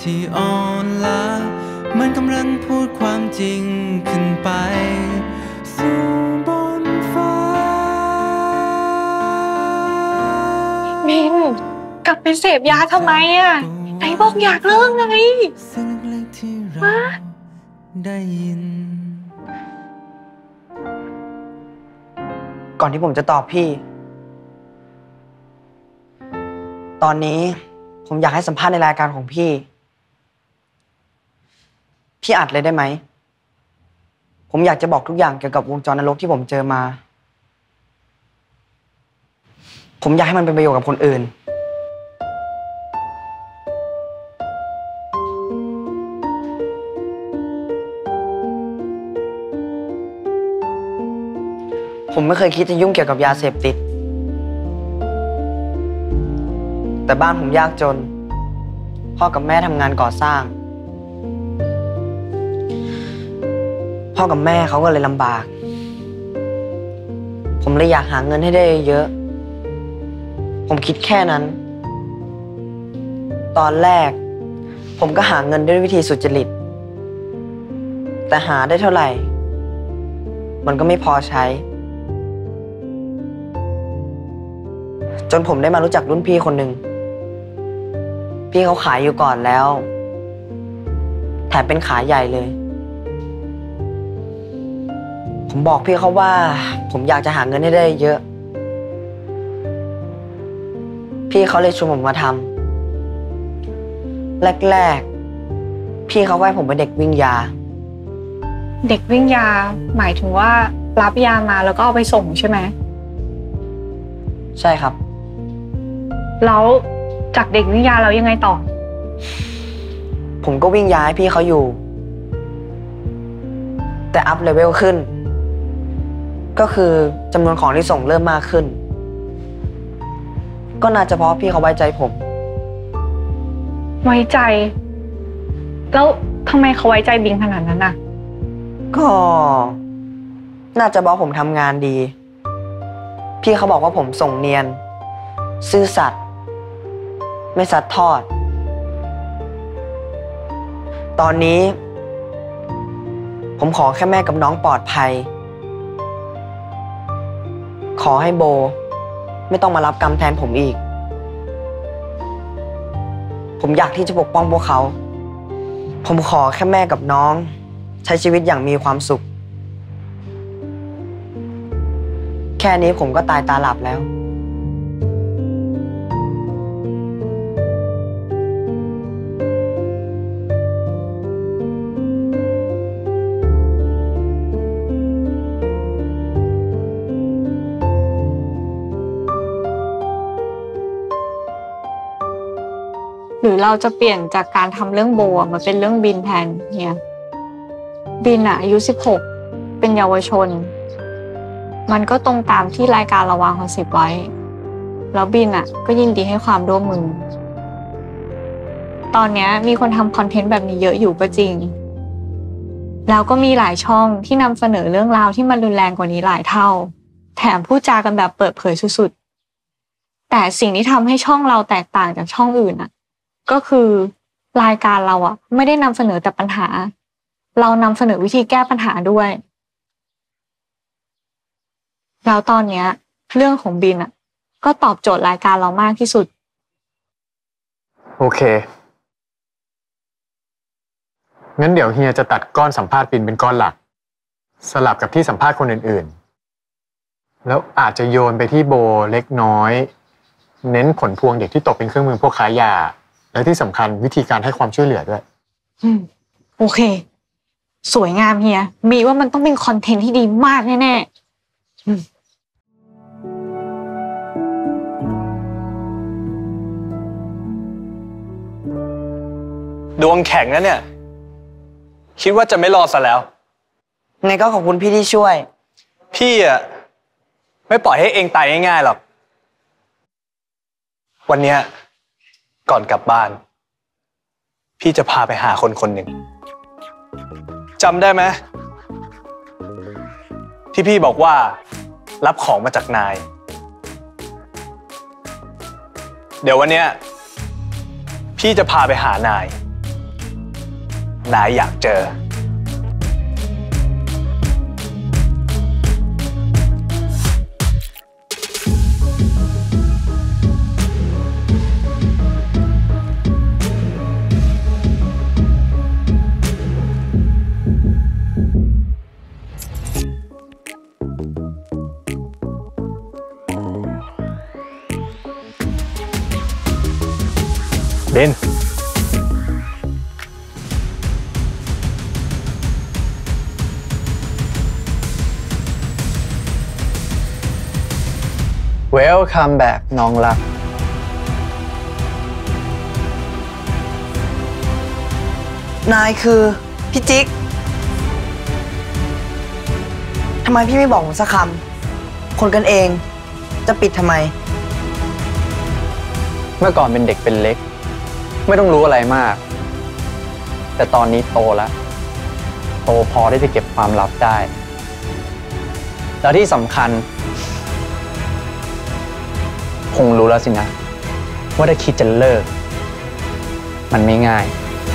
ที่อ่อนล้าเหมือนกำลังพูดความจริงขึ้นไปสู่บนฟ้ามินกลับไปเสพยาทำไมอ่ะไหนบอกอยากเลิกไงมาได้ยินก่อนที่ผมจะตอบพี่ตอนนี้ผมอยากให้สัมภาษณ์ในรายการของพี่อัดเลยได้ไหมผมอยากจะบอกทุกอย่างเกี่ยวกับวงจรนรกที่ผมเจอมาผมอยากให้มันเป็นประโยชน์กับคนอื่นผมไม่เคยคิดจะยุ่งเกี่ยวกับยาเสพติดแต่บ้านผมยากจนพ่อกับแม่ทำงานก่อสร้างพ่อกับแม่เขาก็เลยลำบากผมเลยอยากหาเงินให้ได้เยอะผมคิดแค่นั้นตอนแรกผมก็หาเงินด้วยวิธีสุจริตแต่หาได้เท่าไหร่มันก็ไม่พอใช้จนผมได้มารู้จักรุ่นพี่คนหนึ่งพี่เขาขายอยู่ก่อนแล้วแถมเป็นขาใหญ่เลยผมบอกพี่เขาว่าผมอยากจะหาเงินให้ได้เยอะพี่เขาเลยชวนผมมาทำแรกๆพี่เขาให้ผมเป็นเด็กวิ่งยาเด็กวิ่งยาหมายถึงว่ารับยามาแล้วก็เอาไปส่งใช่ไหมใช่ครับแล้วจากเด็กวิ่งยาแล้วยังไงต่อผมก็วิ่งยาให้พี่เขาอยู่แต่อัพเลเวลขึ้นก็คือจำนวนของที่ส่งเริ่มมากขึ้นก็น่าจะเพราะพี่เขาไว้ใจผมไว้ใจแล้วทำไมเขาไว้ใจบิงขนาดนั้นน่ะก็น่าจะบอกผมทำงานดีพี่เขาบอกว่าผมส่งเนียนซื่อสัตย์ไม่ซัดทอดตอนนี้ผมขอแค่แม่กับน้องปลอดภัยขอให้โบไม่ต้องมารับกรรมแทนผมอีกผมอยากที่จะปกป้องพวกเขาผมขอแค่แม่กับน้องใช้ชีวิตอย่างมีความสุขแค่นี้ผมก็ตายตาหลับแล้วหรือเราจะเปลี่ยนจากการทำเรื่องโบมาเป็นเรื่องบินแทนเนี่ยบินอายุ16เป็นเยาวชนมันก็ตรงตามที่รายการเราวางคอนเซ็ปต์ไว้แล้วบินก็ยินดีให้ความร่วมมือตอนนี้มีคนทำคอนเทนต์แบบนี้เยอะอยู่ก็จริงแล้วก็มีหลายช่องที่นำเสนอเรื่องราวที่มันรุนแรงกว่านี้หลายเท่าแถมพูดจากันแบบเปิดเผยสุดๆแต่สิ่งที่ทำให้ช่องเราแตกต่างจากช่องอื่นก็คือรายการเราไม่ได้นำเสนอแต่ปัญหาเรานำเสนอวิธีแก้ปัญหาด้วยแล้วตอนนี้เรื่องของบินก็ตอบโจทย์รายการเรามากที่สุดโอเคงั้นเดี๋ยวเฮียจะตัดก้อนสัมภาษณ์บินเป็นก้อนหลักสลับกับที่สัมภาษณ์คนอื่นๆแล้วอาจจะโยนไปที่โบเล็กน้อยเน้นผลพวงเด็กที่ตกเป็นเครื่องมือพวกค้ายาและที่สำคัญวิธีการให้ความช่วยเหลือด้วยโอเคสวยงามเฮียมีว่ามันต้องเป็นคอนเทนต์ที่ดีมากแน่ดวงแข็งนะเนี่ยคิดว่าจะไม่รอดซะแล้วไงก็ขอบคุณพี่ที่ช่วยพี่ไม่ปล่อยให้เองตายง่ายๆหรอกวันนี้ก่อนกลับบ้านพี่จะพาไปหาคนคนหนึ่งจำได้ไหมที่พี่บอกว่ารับของมาจากนายเดี๋ยววันนี้พี่จะพาไปหานายนายอยากเจอเบนWelcome back น้องรักนายคือพี่จิ๊กทำไมพี่ไม่บอกผมสักคำคนกันเองจะปิดทำไมเมื่อก่อนเป็นเด็กเป็นเล็กไม่ต้องรู้อะไรมาก แต่ตอนนี้โตแล้วโตพอที่จะเก็บความลับได้แล้วที่สำคัญคงรู้แล้วสินะว่าถ้าคิดจะเลิกมันไม่ง่าย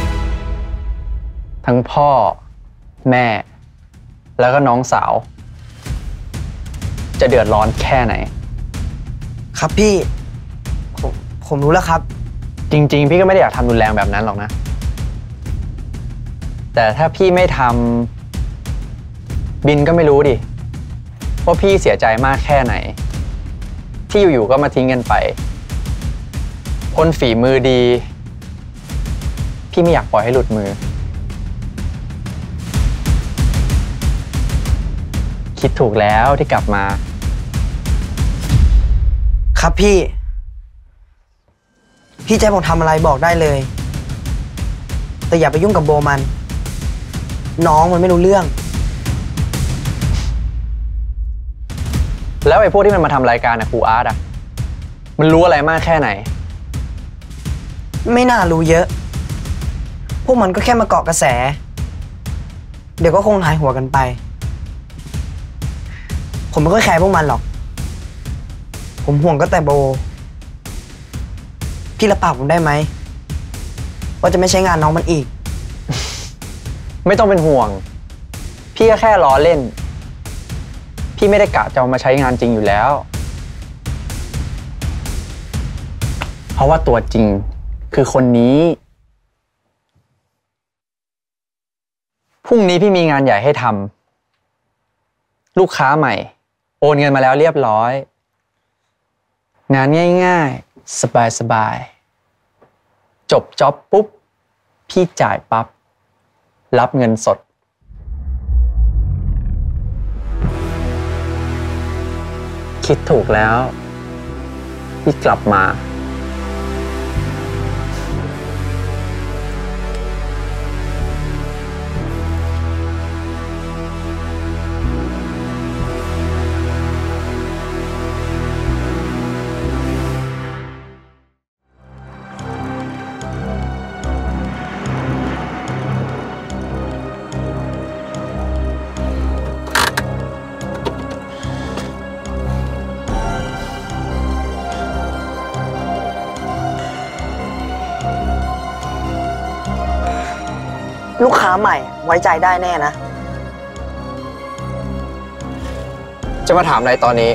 ทั้งพ่อแม่แล้วก็น้องสาวจะเดือดร้อนแค่ไหนครับพี่ผมรู้แล้วครับจริงๆพี่ก็ไม่ได้อยากทำรุนแรงแบบนั้นหรอกนะแต่ถ้าพี่ไม่ทำบินก็ไม่รู้ดิว่าพี่เสียใจมากแค่ไหนที่อยู่ๆก็มาทิ้งกันไปคนฝีมือดีพี่ไม่อยากปล่อยให้หลุดมือคิดถูกแล้วที่กลับมาครับพี่จะให้ผมทำอะไรบอกได้เลยแต่อย่าไปยุ่งกับโบมันน้องมันไม่รู้เรื่องแล้วไอ้พวกที่มันมาทำรายการครูอาร์ตอะมันรู้อะไรมากแค่ไหนไม่น่ารู้เยอะพวกมันก็แค่มาเกาะกระแสเดี๋ยวก็คงหายหัวกันไปผมไม่ค่อยแคร์พวกมันหรอกผมห่วงก็แต่โบพี่รับปากผมได้ไหมว่าจะไม่ใช้งานน้องมันอีกไม่ต้องเป็นห่วงพี่ก็แค่ล้อเล่นพี่ไม่ได้กะจะเอามาใช้งานจริงอยู่แล้วเพราะว่าตัวจริงคือคนนี้พรุ่งนี้พี่มีงานใหญ่ให้ทำลูกค้าใหม่โอนเงินมาแล้วเรียบร้อยงานง่ายๆสบายๆจบจ็อบปุ๊บพี่จ่ายปั๊บรับเงินสดคิดถูกแล้วที่กลับมาลูกค้าใหม่ไว้ใจได้แน่นะจะมาถามอะไรตอนนี้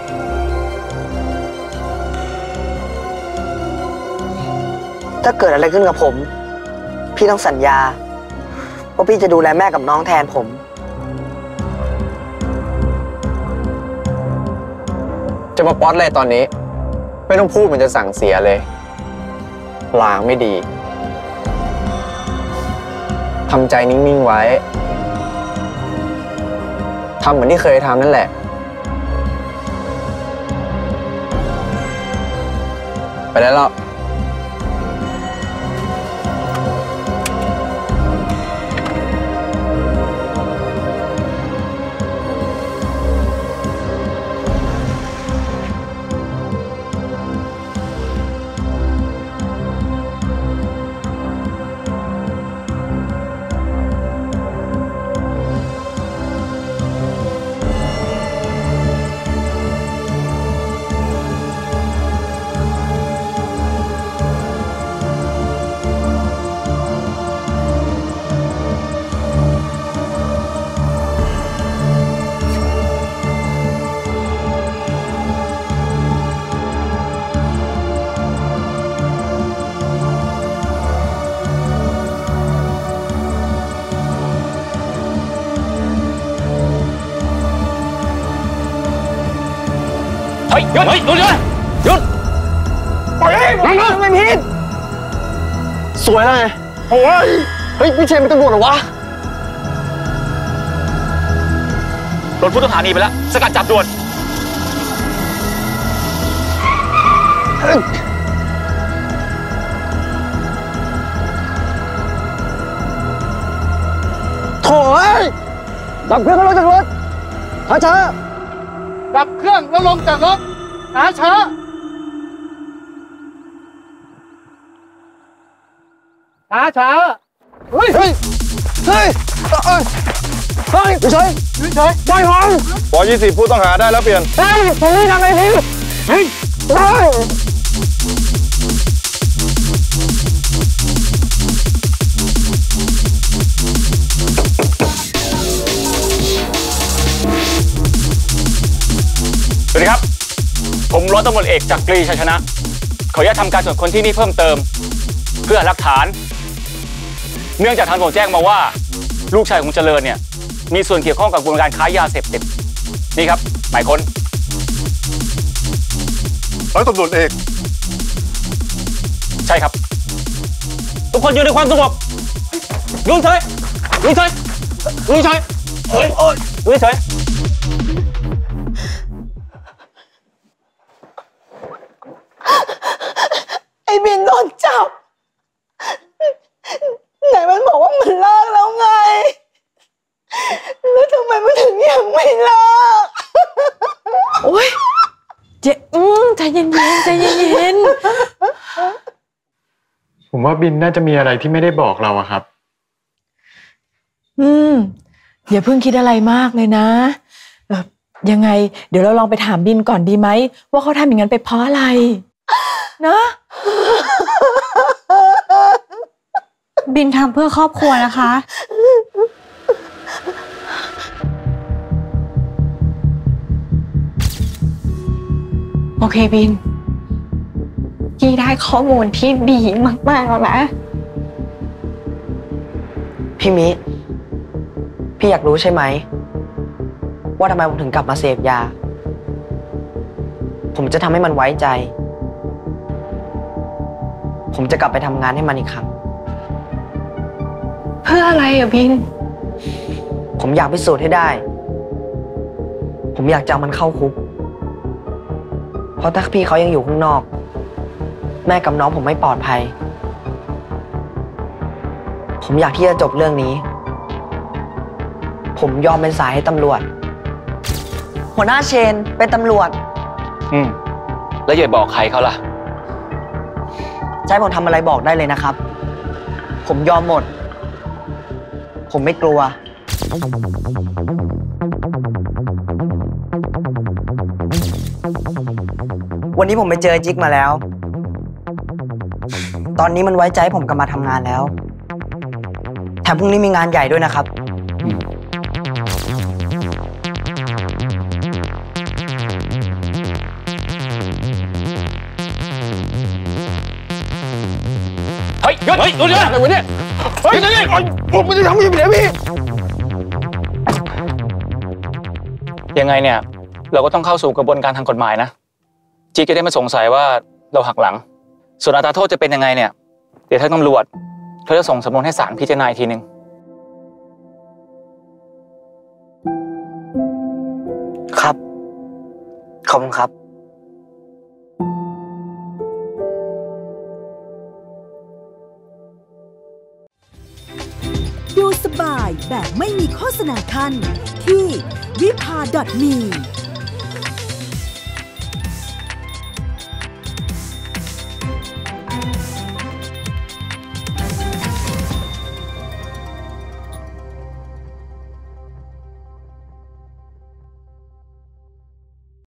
ถ้าเกิดอะไรขึ้นกับผมพี่ต้องสัญญาว่าพี่จะดูแลแม่กับน้องแทนผมจะมาป๊อตอะไรตอนนี้ไม่ต้องพูดเหมือนจะสั่งเสียเลยลางไม่ดีทำใจนิ่งๆไว้ทำเหมือนที่เคยทำนั่นแหละไปได้แล้วฮ้ยหยุดหยุดปล่อยไม่ผิดสวยแล้วไงโอ้ยเฮ้ยพี่เชนเป็นตำรวจเหรอวะรถผู้ต้องหาหนีไปแล้วสกัดจับด่วนโถ่ดับเครื่องแล้วลงจากรถช้าดับเครื่องแล้วลงจากรถช้าเฮ้ยไม่ใช่ปล่อยผมปล่อย20ผู้ต้องหาได้แล้วเปลี่ยนผมไม่ทำอะไรผิดสวัสดีครับผมร้อยตำรวจเอกจักรีชัยชนะขออนุญาตทำการตรวจค้นที่นี่เพิ่มเติมเพื่อหลักฐานเนื่องจากทางผมแจ้งมาว่าลูกชายของเจริญเนี่ยมีส่วนเกี่ยวข้องกับกระบวนการค้ายาเสพติดนี่ครับหมายค้นร้อยตำรวจเอกใช่ครับทุกคนอยู่ในความสงบยืนเฉยเฮ้ยเฉยไอ้บินโดนจับไหนมันบอกว่ามันเลิกแล้วไงแล้วทำไมมันถึงยังไม่เลิกโอ๊ยใจเย็นผมว่าบินน่าจะมีอะไรที่ไม่ได้บอกเราอะครับอย่าเพิ่งคิดอะไรมากเลยนะยังไงเดี๋ยวเราลองไปถามบินก่อนดีไหมว่าเขาทำอย่างนั้นไปเพราะอะไรนะบินทำเพื่อครอบครัวนะคะโอเคบินพี่ได้ข้อมูลที่ดีมากๆแล้วนะพี่มิพี่อยากรู้ใช่ไหมว่าทำไมผมถึงกลับมาเสพยาผมจะทำให้มันไว้ใจผมจะกลับไปทำงานให้มันอีกครั้งเพื่ออะไรอะบินผมอยากพิสูจน์ให้ได้ผมอยากจะเอามันเข้าคุกเพราะถ้าพี่เขายังอยู่ข้างนอกแม่กับน้องผมไม่ปลอดภัยผมอยากที่จะจบเรื่องนี้ผมยอมเป็นสายให้ตำรวจหัวหน้าเชนเป็นตำรวจแล้วอย่าบอกใครเขาล่ะใช่ผมทำอะไรบอกได้เลยนะครับผมยอมหมดผมไม่กลัววันนี้ผมไปเจอจิ๊กมาแล้วตอนนี้มันไว้ใจผมกลับมาทำงานแล้วแถมพรุ่งนี้มีงานใหญ่ด้วยนะครับเฮ้ยหยุดอะไรวะเนี่ยผมไม่ได้ทำอย่างนี้พี่ยังไงเนี่ยเราก็ต้องเข้าสู่กระบวนการทางกฎหมายนะจิ๊กจะได้ไม่สงสัยว่าเราหักหลังส่วนอัตราโทษจะเป็นยังไงเนี่ยเดี๋ยวทางตำรวจเขาจะส่งสำนวนให้ศาลพิจารณาอีกทีนึงครับขอบคุณครับดูสบายแบบไม่มีโฆษณาคันที่vipa.me